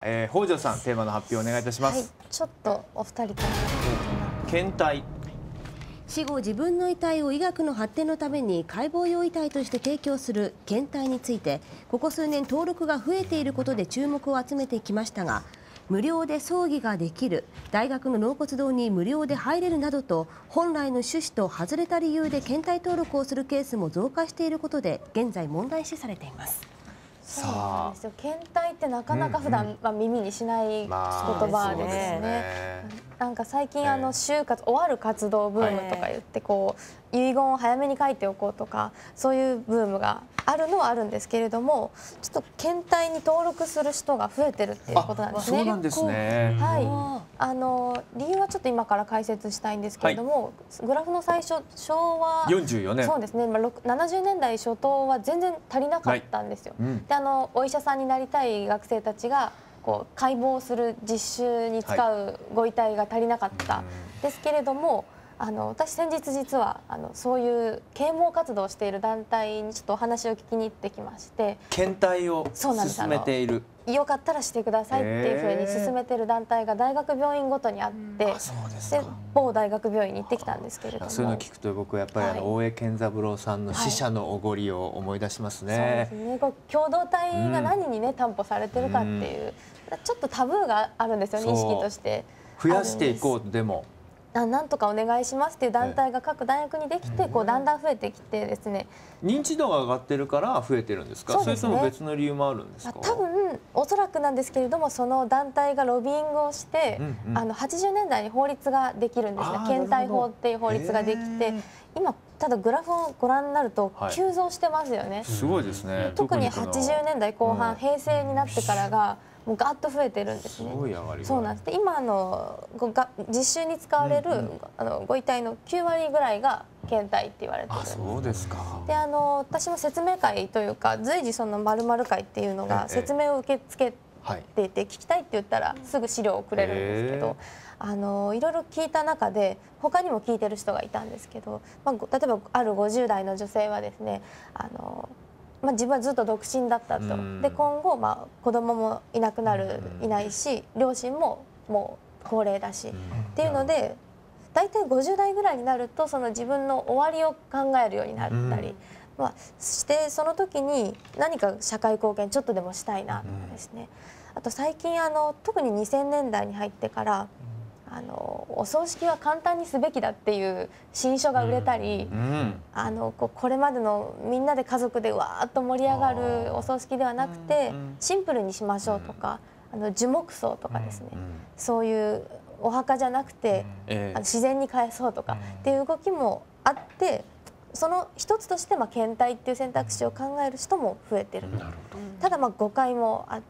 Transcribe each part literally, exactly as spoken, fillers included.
えー、北条さん、テーマの発表お願いいたします。 はい、ちょっとお二人から検体。 死後自分の遺体を医学の発展のために解剖用遺体として提供する検体について、ここ数年登録が増えていることで注目を集めてきましたが、無料で葬儀ができる、大学の納骨堂に無料で入れるなどと本来の趣旨と外れた理由で検体登録をするケースも増加していることで現在問題視されています。 そうなんですよ。検体ってなかなか普段は耳にしない言葉ですね。なんか最近あの就活終わる活動ブームとか言ってこう遺言を早めに書いておこうとかそういうブームがあるのはあるんですけれども、ちょっと検体に登録する人が増えてるっていうことなんですね。 そうなんですね。 はい。あの理由はちょっと今から解説したいんですけれども、はい、グラフの最初昭和よんじゅうよねん、 そうですね。まあななじゅうねんだい初頭は全然足りなかったんですよ。はい、うん、であのお医者さんになりたい学生たちがこう解剖する実習に使うご遺体が足りなかったんですけれども、はい、あの私先日実はあのそういう啓蒙活動をしている団体にちょっとお話を聞きに行ってきまして、 検体を進めている、 よかったらしてくださいっていうふうに進めてる団体が大学病院ごとにあって、で某大学病院に行ってきたんですけれども、 そういうの聞くと僕やっぱりあの大江健三郎さんの死者のおごりを思い出しますね。 そうですね。こう共同体が何にね担保されてるかっていう、ちょっとタブーがあるんですよね、意識として。 増やしていこうでも。 なんとかお願いしますっていう団体が各大学にできて、こうだんだん増えてきてですね。 認知度が上がってるから増えてるんですか。それとも別の理由もあるんですか。 多分おそらくなんですけれども、その団体がロビーイングをして、うんうん、あのはちじゅうねんだいに法律ができるんですね。検体法っていう法律ができて、今ただグラフをご覧になると急増してますよね。はい、 すごいですね。 特にはちじゅうねんだいこう半、うん、平成になってからがもうガーッと増えてるんですね。そうなんです。で今のごが実習に使われる、うんうん、あのご遺体のきゅうわりぐらいが検体って言われてるんです。 そうですか。 であの私も説明会というか随時その〇〇会っていうのが説明を受け付けていて、聞きたいって言ったらすぐ資料をくれるんですけど、あのいろいろ聞いた中で他にも聞いてる人がいたんですけど、まあ、例えばあるごじゅうだいの女性はですね、あのまあ、自分はずっと独身だったと。で今後、まあ、子供もいなくなるいないし、両親ももう高齢だしっていうので、大体ごじゅうだいぐらいになるとその自分の終わりを考えるようになったり、まあ、してその時に何か社会貢献ちょっとでもしたいなとかですね。あと最近あの特ににせんねんだいに入ってからあのお葬式は簡単にすべきだっていう新書が売れたり、うん、あのここれまでのみんなで家族でわーっと盛り上がるお葬式ではなくて、シンプルにしましょうとか、あの樹木葬とかですね、うん、そういうお墓じゃなくて、うん、あの自然に返そうとかっていう動きもあって、その一つとしてまあ検体っていう選択肢を考える人も増えてる。ただまあ誤解もあって、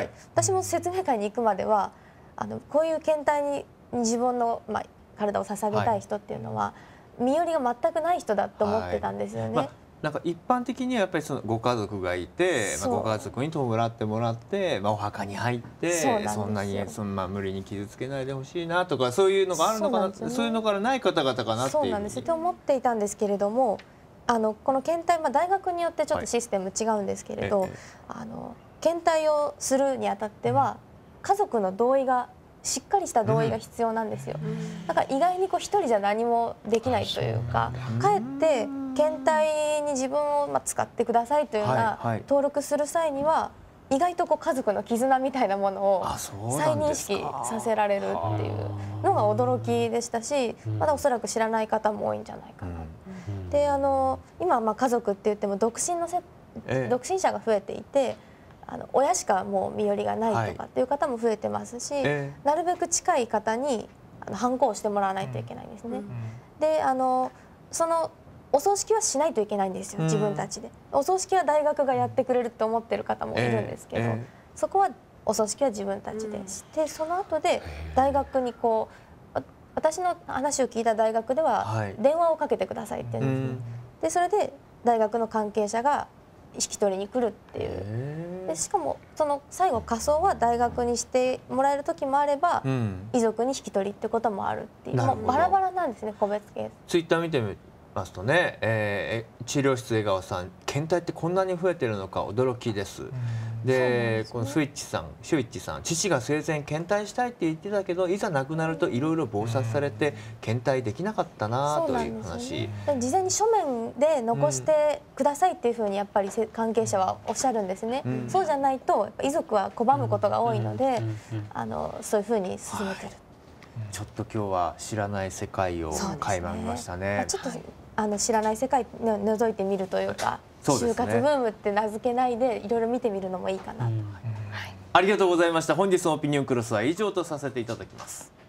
私も説明会に行くまではあのこういう検体に自分の、まあ、体を捧げたい人っていうのは、はい、身寄りが全くない人だと思ってたんですよね。はい、まあ、 なんか一般的にはやっぱりそのご家族がいて、まあ、ご家族に弔ってもらって、まあ、お墓に入ってそんなにその、まあ、無理に傷つけないでほしいなとかそういうのがあるのかな、そう、ね、そういうのからない方々かなっていう。 そうなんですと思っていたんですけれども、あのこの検体、まあ、大学によってちょっとシステム違うんですけれど、はい、あの検体をするにあたっては家族の同意がしっかりした同意が必要なんですよ。だから意外にこう一人じゃ何もできないというか、かえって検体に自分をまあ使ってくださいというような登録する際には意外とこう家族の絆みたいなものを再認識させられるっていうのが驚きでしたし、まだおそらく知らない方も多いんじゃないかな。であの今まあ家族って言っても独身のせ、ええ、独身者が増えていて。あの親しかもう身寄りがないとかっていう方も増えてますし、はい、えー、なるべく近い方にあの反抗をしてもらわないといけないんですね。うん、であのそのお葬式はしないといけないんですよ、自分たちで。お葬式は大学がやってくれるって思ってる方もいるんですけど、えーえー、そこはお葬式は自分たちでして、その後で大学にこう私の話を聞いた大学では電話をかけてくださいって言うんですね。でそれで大学の関係者が引き取りに来るっていう。でしかもその最後火葬は大学にしてもらえる時もあれば、うん、遺族に引き取りってこともあるっていう、もうバラバラなんですね、個別ケース。 ツイッター見てみますとね、えー、治療室笑顔さん、検体ってこんなに増えてるのか驚きです。 でこのスイッチさん、シュイッチさん、父が生前検体したいって言ってたけど、いざ亡くなるといろいろ忙殺されて検体できなかったなという話。 事前に書面で残してくださいっていうふうにやっぱり関係者はおっしゃるんですね。うん、そうじゃないと遺族は拒むことが多いので、あのそういうふうに進めてる。はい、 ちょっと今日は知らない世界を垣間見ましたね。 ちょっとあの知らない世界の覗いてみるというか、就活ブームって名付けないでいろいろ見てみるのもいいかなと。 ありがとうございました。本日のオピニオンクロスは以上とさせていただきます。